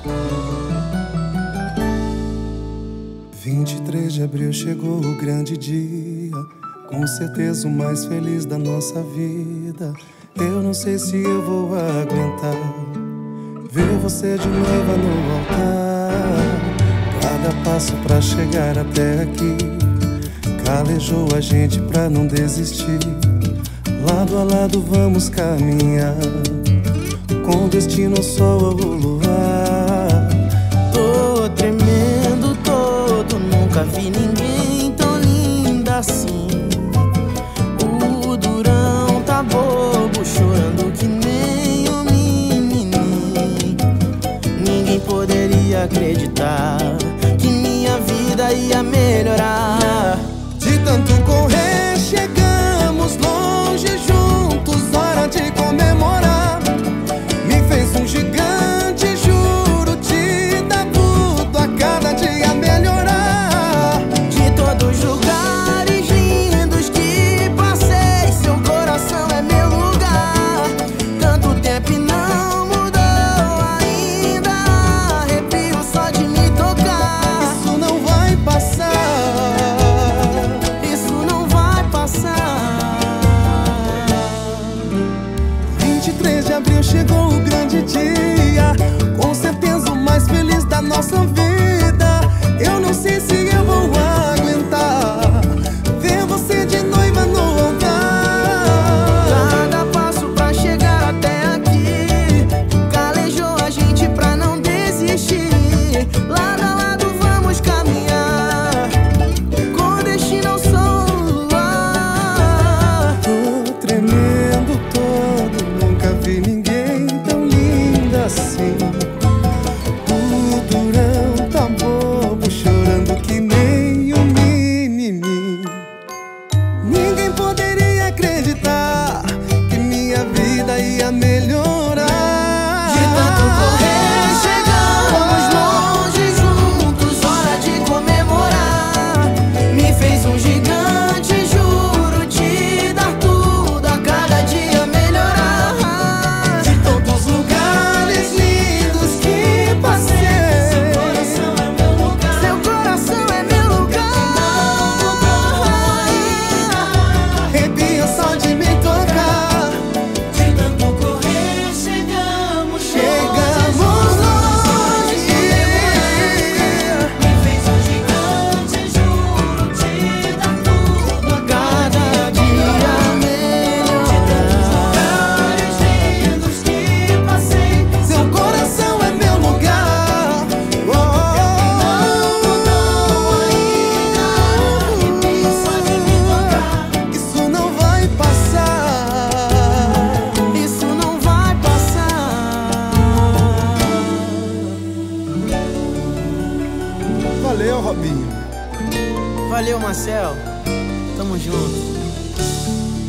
23 de abril chegou o grande dia, com certeza o mais feliz da nossa vida. Eu não sei se eu vou aguentar ver você de noiva no altar. Cada passo pra chegar até aqui calejou a gente pra não desistir. Lado a lado vamos caminhar, com destino ao sol ao luar. Tô tremendo todo, nunca vi ninguém tão linda assim. O durão tá bobo, chorando que nem um menininho. Ninguém poderia acreditar que minha vida ia melhorar. De tanto correr chegamos longe juntos, hora de comemorar. Me fez um gigante, juro te dar tudo, a cada dia melhorar. De todos os lugares lindos que passei, seu coração é meu lugar. Tanto tempo e não mudou ainda, arrepio só de me tocar. Isso não vai passar, isso não vai passar. 23 de abril chegou o grande dia, com certeza o mais feliz da nossa vida. Eu não sei se eu vou aguentar ver você de noiva no altar. Cada passo pra chegar até aqui calejou a gente pra não desistir. Lado a lado vamos caminhar, com destino ao sol. Tô tremendo todo, nunca vi ninguém tão linda assim. O durão tá bobo, chorando que nem um menininho. Ninguém poderia acreditar que minha vida ia melhorar. De tanto correr chegamos longe juntos, hora de comemorar. Me fez um gigante, juro te dar tudo, a cada dia melhorar. De tantos lugares lindos que passei, Seu coração é meu lugar. arrepia só de me tocar. De tanto correr chegamos Chegamos longe, Me fez um gigante, juro te dar tudo, a cada dia melhorar. Lindos que passei, seu coração é meu lugar. Isso não vai passar, isso não vai passar. Valeu, Robinho. Valeu, Marcel. Tamo junto.